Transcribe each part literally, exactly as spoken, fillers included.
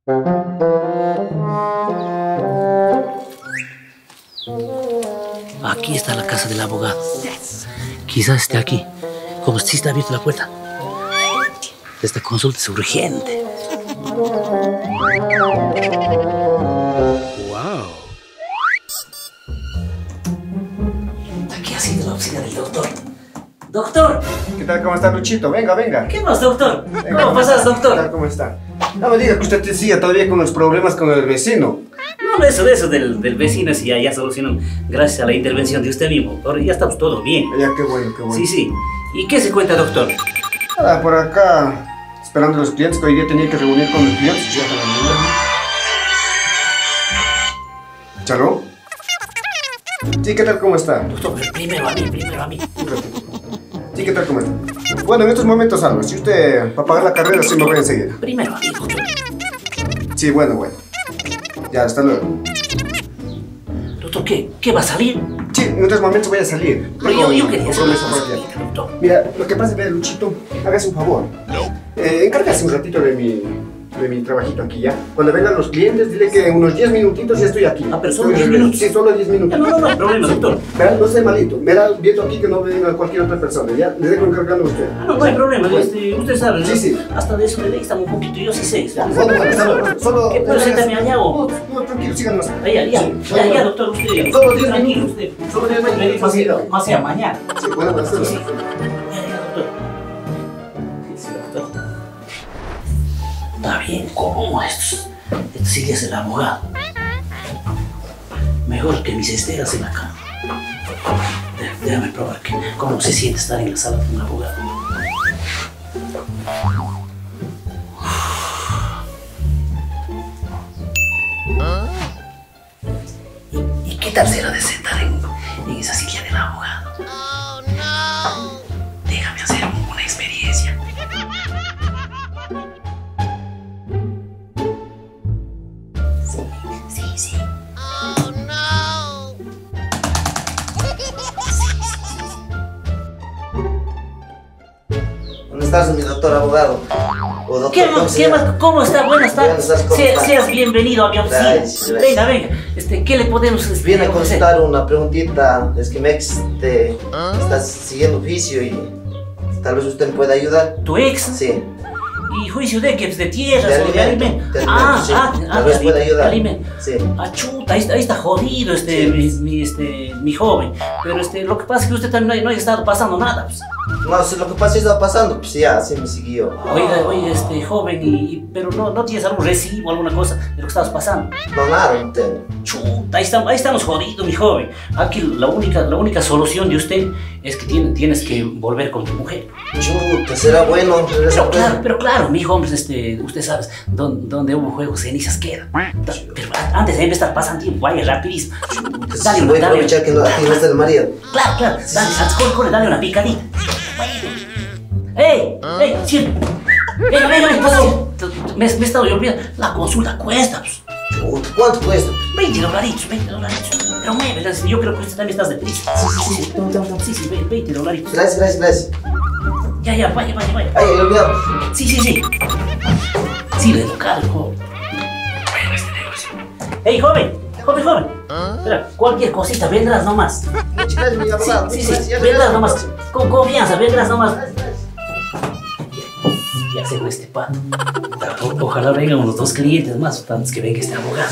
Aquí está la casa del abogado. Quizás esté aquí. Como si está abierta la puerta. Esta consulta es urgente. Wow. Aquí ha sido la oficina del doctor. Doctor. ¿Qué tal? ¿Cómo está, Luchito? Venga, venga. ¿Qué más, doctor? Venga, ¿Cómo pasas, doctor? ¿Qué tal? ¿Cómo está? No me diga que usted sigue todavía con los problemas con el vecino. No, eso, eso del, del vecino sí, ya, ya solucionó gracias a la intervención de usted mismo. Ahora ya estamos todo bien. Ya, qué bueno, qué bueno. Sí, sí. ¿Y qué se cuenta, doctor? Nada, por acá, esperando a los clientes, que hoy día tenía que reunir con los clientes. Ya, ¿Chalo? Sí, ¿qué tal? ¿Cómo está? Doctor, primero a mí, primero a mí. Sí, ¿qué tal? ¿Cómo está? Bueno, en estos momentos algo. Si usted, para pagar la carrera, sí me voy enseguida. Primero a mí, doctor. Sí, bueno, bueno. Ya, hasta luego. Doctor, ¿qué? ¿Qué va a salir? Sí, en otros momentos voy a salir. Pero yo, yo quería saber compromiso más, por el día. doctor. Mira, lo que pasa es que, Luchito, hágase un favor. Eh, encárgase un ratito de mi, de mi trabajito aquí, ¿ya? Cuando vengan los clientes, dile que en unos diez minutitos ya estoy aquí. Ah, pero solo Estoy- diez minutos. Sí, solo diez minutos. No, no, no hay problema, doctor. Verá, no sé malito. Verá, viendo aquí que no venga cualquier otra persona, ¿ya? Le dejo encargando a usted. Ah, no, no hay problema. Bueno. Este, usted sabe, Sí, ¿no? sí. Hasta de eso le estamos un poquito, yo sí sé. Ya, bueno, bueno, solo, solo, ¿Qué puedo sentarme allá o...? No, no, tranquilo, síganos. Allá, ya, Sí, ya, bueno, ya, doctor, usted. Solo diez tranquilo, minutos. usted. Solo diez minutos. Me dijo así, más sea mañana. Sí, bueno, bueno, Sí, sí. sí. Ya, ya, doctor. Sí, sí, doctor. Está bien, ¿cómo esto? Esto sí que es el abogado. Mejor que mis esteras en la cama. Dé- Déjame probar que, cómo se siente estar en la sala de un abogado. ¿Y, y qué tal será de sentar en, en esa silla del abogado? Déjame hacer una experiencia. Sí, sí, sí. Buenas tardes, mi doctor abogado. O doctor, ¿Qué ¿cómo más? se ¿Qué llama? más? ¿Cómo está? Buenas tardes. Buenas tardes, ¿cómo Se- está? seas bienvenido a mi oficina. Gracias, gracias. Venga, venga. Este, ¿qué le podemos este, Viene a ofrecer? consultar una preguntita. Es que mi ex te está siguiendo juicio y tal vez usted me pueda ayudar. ¿Tu ex? Sí, ¿Y juicio de qué? ¿De tierras de o de alimento. alimento? De Ah, alimento, sí. ah, ah, Tal vez de pueda ayudar. alimento. Sí. Ah, chuta, ahí está, ahí está jodido este, Sí. mi, mi, este, mi joven. Pero este, lo que pasa es que usted también no, ha- no ha estado pasando nada. Pues. No, si lo que pasa es que está pasando, pues ya, así me siguió. Oiga, oiga, este, joven, y, y- pero no, no tienes algún recibo, alguna cosa de lo que estabas pasando. No, nada, no tengo. Chuta, ahí, estamos, ahí estamos jodidos, mi joven. Aquí la única, la única solución de usted es que tiene- tienes que volver con tu mujer. Chuta, será bueno regresar Pero con claro, él? pero claro, mi hijo, hombre, este, usted sabe, don- donde hubo fuego, cenizas quedan. Pero antes de estar pasando tiempo, vaya rapidísimo. Pues Dale, sí, una- voy a dale. aprovechar que no, aquí no está el marido. Claro, claro, dale, antes, corre, corre, dale una picadita. ¡Ey! ¡Ey! ¡Sí! ¡Venga, venga, venga! pasó. Me, me he estado yo olvidando. La consulta cuesta, pues. Chuta, ¿cuánto cuesta? veinte dolaritos, veinte dolaritos. Pero mueve, yo creo que usted también estás deprisa. Sí, sí, sí, toma, toma, toma. Sí, sí, ve- veinte dolaritos. Gracias, gracias, gracias. Ya, ya, vaya, vaya, vaya. Ay, he olvidado. Sí, sí, sí. Sí, le educar al joven. Bueno, este negocio. ¡Ey, joven! ¡Joven, joven! Espera, cualquier cosita, vendrás nomás. Muchas gracias, mi abogado. Sí, Muchas sí, gracias. vendrás nomás. Con confianza, vendrás nomás. Ya sé con este pato. O- ojalá vengan unos dos clientes más antes que venga este abogado.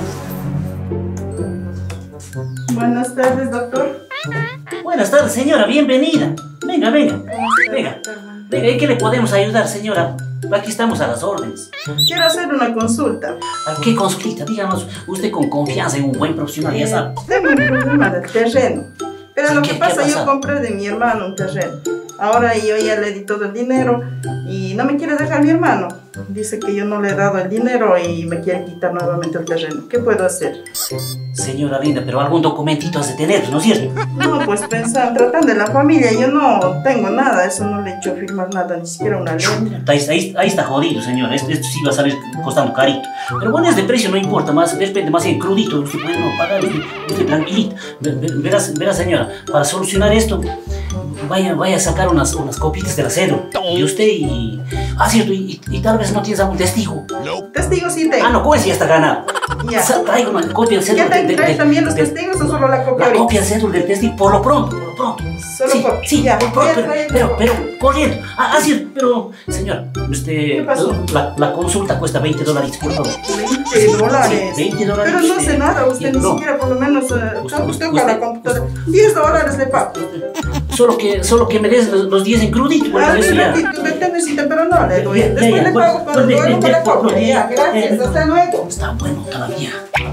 Buenas tardes, doctor. Buenas tardes, señora, bienvenida. Venga, venga. Venga. Doctor, bueno. Venga, ¿en qué le podemos ayudar, señora? Aquí estamos a las órdenes. Quiero hacer una consulta. ¿A qué consulta? Díganos, usted con confianza en un buen profesional, ya sabe. Tengo un problema del terreno. Pero lo ¿Qué- que qué pasa, ha yo pasado? compré de mi hermano un terreno. Ahora yo ya le di todo el dinero y no me quiere dejar mi hermano. Dice que yo no le he dado el dinero y me quiere quitar nuevamente el terreno. ¿Qué puedo hacer? Señora linda, pero algún documentito has de tener, ¿no es cierto? No, pues pensar, tratando de la familia, yo no tengo nada. Eso no le he hecho firmar nada, ni siquiera una letra. Ahí, ahí- ahí está jodido, señora. Esto, esto sí va a salir costando carito. Pero bueno, es de precio, no importa. Más, depende, más bien crudito. Usted puede no pagar, usted, usted tranquilita. Ve- ve- Verás, verás, señora, para solucionar esto, vaya, vaya a sacar unas, unas copias de la cédula. Y usted y... Ah, cierto, y, y, y tal vez no tienes algún testigo. Testigos sí tengo. Ah, no, ¿cómo es? Ya está ganado. Ya. Sa- Traigo una copia del cédula. ¿Ya te de- de- traes de- también los de- testigos o solo la copia La ahorita? copia del cédula del testigo, por lo pronto, por lo pronto. Solo sí, por- sí, ya, por voy a pronto, traer- pero, pero, pero, corriendo. Ah, ah, sí, pero, señora, usted... ¿Qué pasó? La, la consulta cuesta veinte dólares, por favor. veinte dólares. Sí, veinte dólares. Pero no sé nada, usted ni No. siquiera por lo menos uh, Usted- usted usted- con la computadora. diez dólares le pago. Solo que, solo que me des los, los diez en crudito, bueno, Ah, eso un ya. ratito, usted necesita, pero no le doy. Ya, ya, Después ya, le pues, pago para pues, luego de- para la de- de- copia. de- Ya, gracias, eh, hasta luego. Está bueno todavía.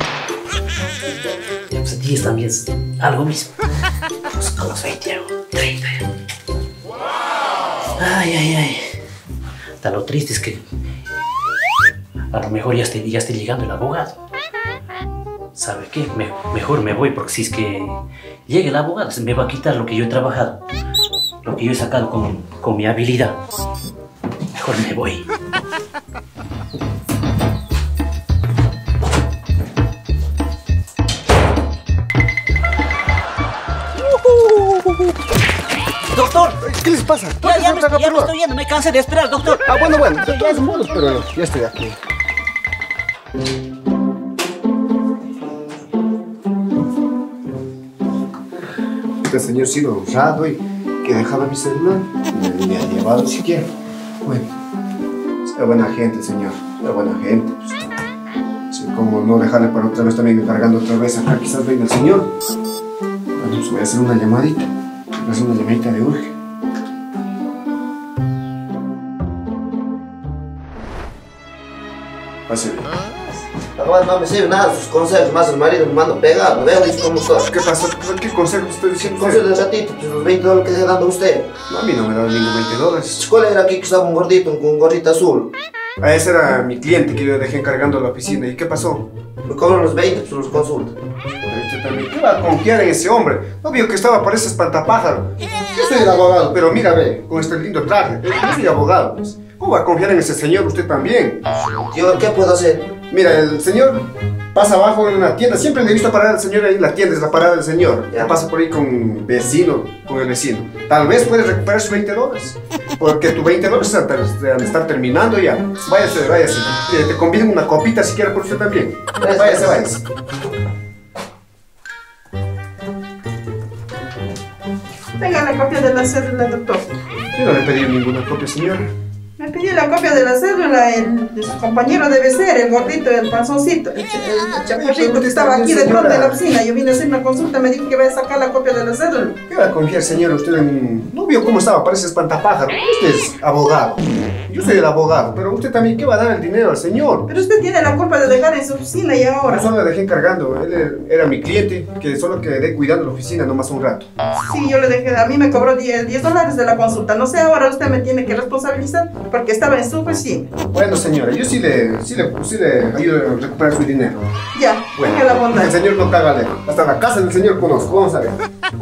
Pues diez también es algo mismo. Pues a los veinte, treinta. Ay, ay, ay. Hasta lo triste es que a lo mejor ya esté, ya esté llegando el abogado. ¿Sabe qué? Me- mejor me voy porque si es que llega el abogado se me va a quitar lo que yo he trabajado, lo que yo he sacado con, con mi habilidad. Mejor me voy. Doctor, ¿Qué les pasa? ya, ya, me, estoy- ya me estoy yendo, me cansé de esperar, doctor. Ah, bueno, bueno, de todos modos, pero ya estoy aquí. Este señor ha sido honrado y que dejaba mi celular, ni me ha llevado siquiera. Bueno, sea buena gente, señor, sea buena gente. Pues. Sí, como no dejarle para otra vez también cargando otra vez acá, quizás venga el señor. Bueno, pues voy a hacer una llamadita, voy a hacer una llamadita de urge. Pásale. Además, no me sirve nada sus consejos, más el marido me manda pegado, ¿no veo? Dice cómo estoy. ¿Qué pasó? ¿Qué consejo estoy diciendo? Consejo de ratito, pues los veinte dólares que le está dando usted. No, a mí no me da ningún veinte dólares. ¿Cuál era aquí que estaba un gordito con un gorrito azul? A ese era mi cliente que yo dejé encargando la oficina. ¿Y qué pasó? Me cobran los veinte, pues los consulta. Este también, ¿qué va a confiar en ese hombre? No vio que estaba para ese espantapájaro. Yo soy el abogado, pero mira, ve, con este lindo traje. Yo soy abogado, pues. ¿Cómo va a confiar en ese señor usted también? Yo, ¿qué puedo hacer? Mira, el señor pasa abajo en una tienda. Siempre le he visto parar al señor ahí en la tienda, es la parada del señor. Ya. Pasa por ahí con un vecino, con el vecino. Tal vez puedes recuperar sus veinte dólares. Porque tus veinte dólares se van a estar terminando ya. Váyase, váyase. Te, te convido una copita si quiere por usted también. Váyase, váyase. Tenga la copia de la cédula, doctor. Yo no le pedí ninguna copia, señor. Me pidió la copia de la cédula, el de su compañero debe ser, el gordito, el panzoncito, el, ch- el chaparrito que estaba aquí detrás de la oficina. Yo vine a hacer una consulta, me dijo que vaya a sacar la copia de la cédula. ¿Qué va a confiar, señor? Usted en... no vio cómo estaba, parece espantapájaro. Usted es abogado. Yo soy el abogado, pero usted también, ¿qué va a dar el dinero al señor? Pero usted tiene la culpa de dejar en su oficina y Yo ahora. solo le dejé encargando. Él era mi cliente, que solo quedé cuidando la oficina nomás un rato. Sí, yo le dejé, a mí me cobró diez dólares de la consulta. No sé, ahora usted me tiene que responsabilizar porque estaba en su oficina. Bueno, señora, yo sí le, sí le, sí le ayudo a recuperar su dinero. Ya, Bueno, tenga la bondad. el señor no caga lejos. Hasta la casa del señor conozco, vamos a ver.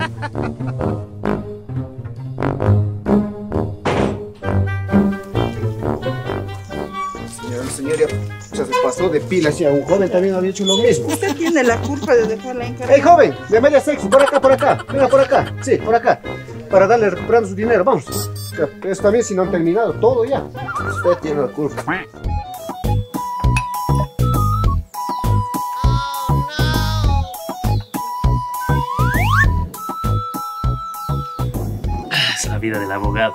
Señor, el señor ya se pasó de pilas y a un joven también había hecho lo mismo. Usted tiene la culpa de dejarla encargada. ¡Hey, joven! De media sexy, por acá, por acá. Venga, por acá. Sí, por acá. Para darle recuperando su dinero, vamos. Eso también si no han terminado todo ya. Usted tiene la culpa. Es la vida del abogado.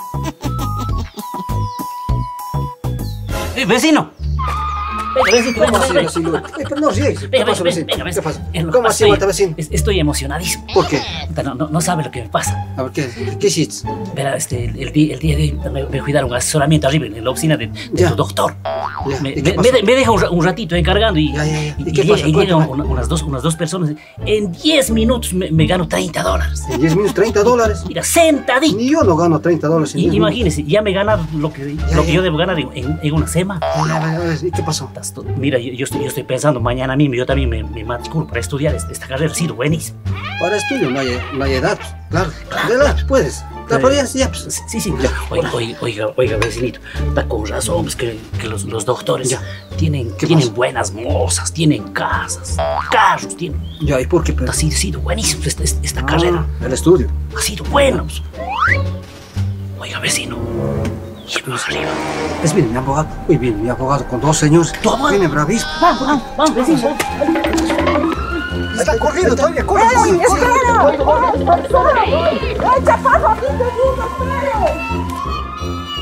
¡Eh, vecino! Venga, vecino, ¿Cómo venga, así, venga. vecino? Eh, pero no riegues. ¿Qué Venga, pasó, venga, vecino? venga, ¿Qué vecino. pasa? Eh, lo que ¿Cómo pasa así, es- aguanta, vecino? es- Estoy emocionadísimo. ¿Por qué? Puta, No, no, no sabe lo que me pasa. A ver, ¿qué, qué hiciste? Verá, este, el, el día, el día de hoy me, me cuidaron un asesoramiento arriba en la oficina de, de Ya. tu doctor. Ya, Me, ¿y qué me, pasó? me, me deja un, ra- un ratito encargando y, Ya, ya, ya. y, ¿Y qué y- pasa? y llegan Cuéntame. una- unas, dos, unas dos personas. En diez minutos me, me gano treinta dólares. En diez minutos, treinta dólares. Mira, sentadito. Ni yo no gano treinta dólares en Y, diez minutos. imagínese, ya me gana lo que, lo que ya. yo debo ganar en, en- en una semana. Ya, ya, ya, ya, ¿y qué pasó? Estás to- Mira, yo, yo estoy, yo estoy pensando mañana mismo, yo también me, me matriculo para estudiar esta, esta carrera, ha sido buenísimo. Para estudio no hay, no hay edad. Claro. Adelante, puedes. Ya, pero ya, ya, pues. Sí, sí. Oiga, oiga, oiga, oiga, vecinito, está con razón, pues que, que los, los doctores Ya. tienen, ¿Qué tienen pasa? buenas mozas, tienen casas, carros, tienen... Ya, ¿y por qué? Pero? Ha sido, ha sido buenísimo esta, esta, esta Ah, carrera. el estudio. Ha sido bueno. Pues. Oiga, vecino, ¿quién más arriba? Es bien, mi abogado. Uy, bien, mi abogado con dos señores. ¿Tu abogado? Viene bravísimo. Vamos, vamos, vamos, vecino. Está corriendo todavía, corre. ¡Ey, espera! ¡Echa paso aquí, te digo, espere!